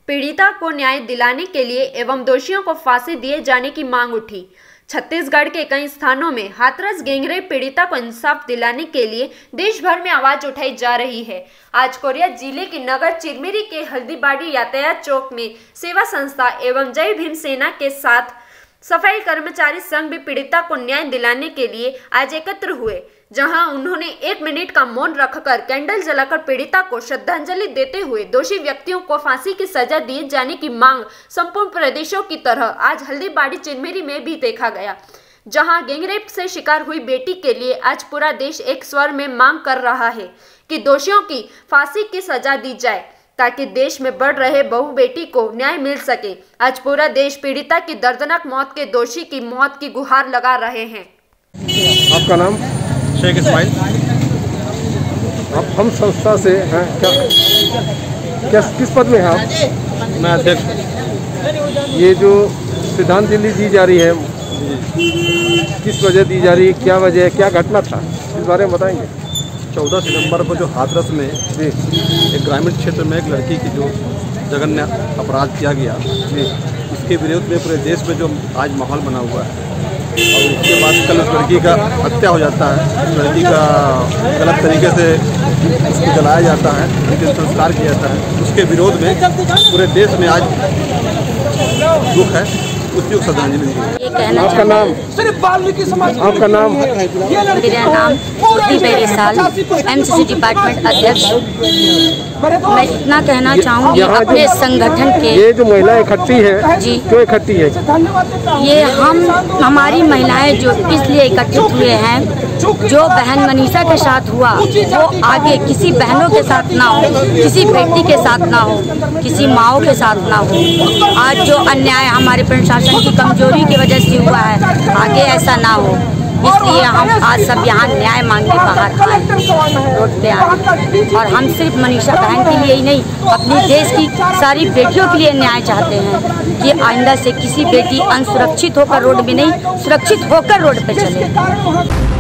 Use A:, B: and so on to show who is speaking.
A: पीड़िता को न्याय दिलाने के लिए एवं दोषियों को फांसी दिए जाने की मांग उठी। छत्तीसगढ़ के कई स्थानों में हाथरस गैंगरेप पीड़िता को इंसाफ दिलाने के लिए देश भर में आवाज उठाई जा रही है। आज कोरिया जिले के नगर चिरमिरी के हल्दीबाड़ी यातायात चौक में सेवा संस्था एवं जय भीम सेना के साथ सफाई कर्मचारी संघ भी पीड़िता को न्याय दिलाने के लिए आज एकत्र हुए, जहां उन्होंने 1 मिनट का मौन रखकर कैंडल जलाकर पीड़िता को श्रद्धांजलि देते हुए दोषी व्यक्तियों को फांसी की सजा दिए जाने की मांग संपूर्ण प्रदेशों की तरह आज हल्दीबाड़ी चिरमिरी में भी देखा गया, जहां गैंगरेप से शिकार हुई बेटी के लिए आज पूरा देश एक स्वर में मांग कर रहा है कि दोषियों की फांसी की सजा दी जाए ताकि देश में बढ़ रहे बहू बेटी को न्याय मिल सके। आज पूरा देश पीड़िता की दर्दनाक मौत के दोषी की मौत की गुहार लगा रहे हैं।
B: आपका नाम?
C: शेख इस्माइल।
B: आप हम संस्था से हैं क्या किस पद में हैं आप?
C: मैं अध्यक्ष।
B: ये जो श्रद्धांजलि दी जा रही है किस वजह दी जा रही है, क्या वजह है, क्या घटना था, इस बारे में बताएंगे?
C: 14 सितंबर को जो हाथरस में एक ग्रामीण क्षेत्र में एक लड़की की जो जघन्य अपराध किया गया, इसके विरोध में पूरे देश में जो आज माहौल बना हुआ है और उसके बाद कल उस लड़की का हत्या हो जाता है, उस लड़की का गलत तरीके से उसको जलाया जाता है, अंतिम संस्कार किया जाता है, उसके विरोध में पूरे देश में आज दुख है, उसकी श्रद्धांजलि।
B: आपका नाम? आपका नाम?
D: मेरा नाम बेरेसाल, एमसीसी डिपार्टमेंट अध्यक्ष। मैं इतना कहना चाहूँगी अपने संगठन के,
B: ये जो महिला इकट्ठी है
D: जी,
B: क्यों इकट्ठी है?
D: ये हमारी महिलाएं जो इसलिए इकट्ठित हुए हैं, जो बहन मनीषा के साथ हुआ वो आगे किसी बहनों के साथ ना हो, किसी बेटी के साथ ना हो, किसी माओ के साथ ना हो। आज जो अन्याय हमारे प्रशासन की कमजोरी की वजह से हुआ है, आगे ऐसा ना हो, इसलिए हम आज सब यहाँ न्याय मांगने बाहर आए, रोड पे आए। और हम सिर्फ मनीषा बहन के लिए ही नहीं, अपने देश की सारी बेटियों के लिए न्याय चाहते हैं कि आइंदा से किसी बेटी असुरक्षित होकर रोड में नहीं, सुरक्षित होकर रोड पे चले।